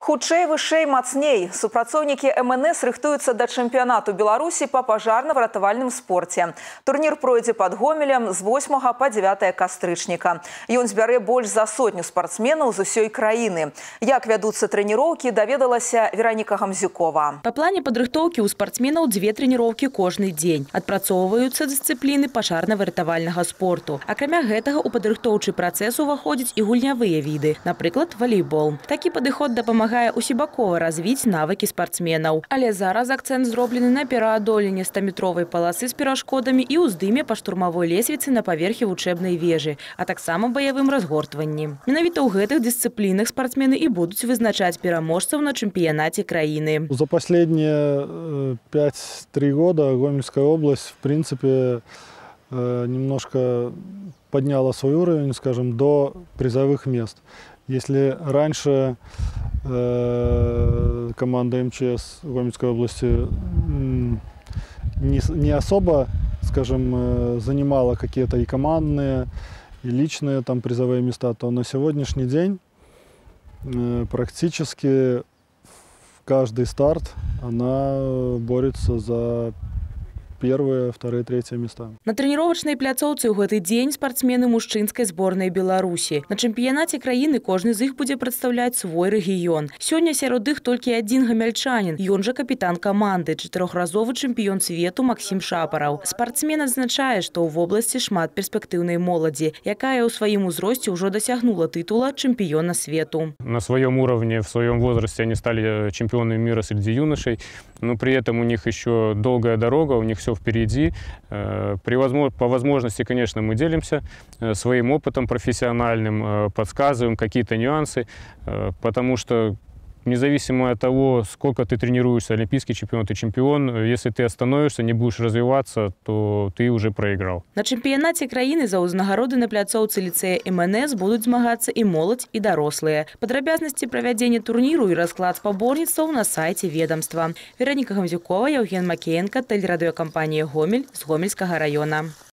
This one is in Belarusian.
Хутчэй, вышэй, мацней. Супрацоўнікі МНС рыхтуюцца да чэмпіянату Беларусі па пажарна-выратавальным спорце. Турнір пройдзе пад Гомелем з 8 па 9 кастрычніка. Ён збярэ больш за 100 спартсменаў з усёй краіны. Як вядуцца трэніроўкі, даведалася Вераніка Гамзюкова. Па плане падрыхтоўкі ў спартсменаў 2 трэніроўкі кожны дзень. Адпрацоўваюцца дысцыпліны пажарна-выратавальнага спорту. Акрамя гэтага у падрыхтоўчы працэс уваходзяць і гульнявыя віды, напрыклад, валейбол. Такі падыход дапамагае усебакова развіць навыкі спартсменаў. Але зараз акцэнт зроблены на пераадоленні 100-метровай паласы з перашкодамі і ўздыме па штурмавой лесвіцы на паверхі вучэбнай вежы, а таксама баявым разгортванні. Менавіта ў гэтых дысцыплінах спартсмены і будуць вызначаць пераможцаў на чэмпіянаце краіны. За последние 5-3 года Гомельская область, в принципе, немножко подняла свой уровень, скажем, до призовых мест. Если раньше команда МЧС Гомельской области не особо, скажем, занимала какие-то и командные, и личные там призовые места, то на сегодняшний день практически в каждый старт она борется за первые, вторые, третье места. На трэніровачнай пляцоўцы ў гэты дзень спартсмены мужчынскай зборнай Беларусі. На чэмпіянаце краіны кожны з іх будзе прадстаўляць свой рэгіён. Сёння сярод іх толькі адзін гамяльчанін, ён жа капітан каманды, 4-разовы чэмпіён свету Максім Шапараў. Спартсмен адзначае, што ў вобласці шмат перспектыўнай моладзі, якая ў сваім узросце ўжо дасягнула тытула чэмпіёна свету. На своем уровне, в своем возрасте они стали чемпионами мира среди юношей, но при этом у них еще долгая дорога, у них все впереди. По возможности, конечно, мы делимся своим опытом профессиональным, подсказываем какие-то нюансы, потому что независимо от того, сколько ты тренируешься, олимпийский чемпион, ты чемпион, если ты остановишься, не будешь развиваться, то ты уже проиграл. На чэмпіянаце краіны за ўзнагароды на пляцоўцы ліцэя МНС будуць змагацца і моладзь, і дарослыя. Падрабязнасці правядзення турніру і расклад спаборніцтваў на сайце ведомства. Вераніка Гамзюкова, Евген Макеенко, тэлерадыёкампанія «Гомель» з Гомельскага района.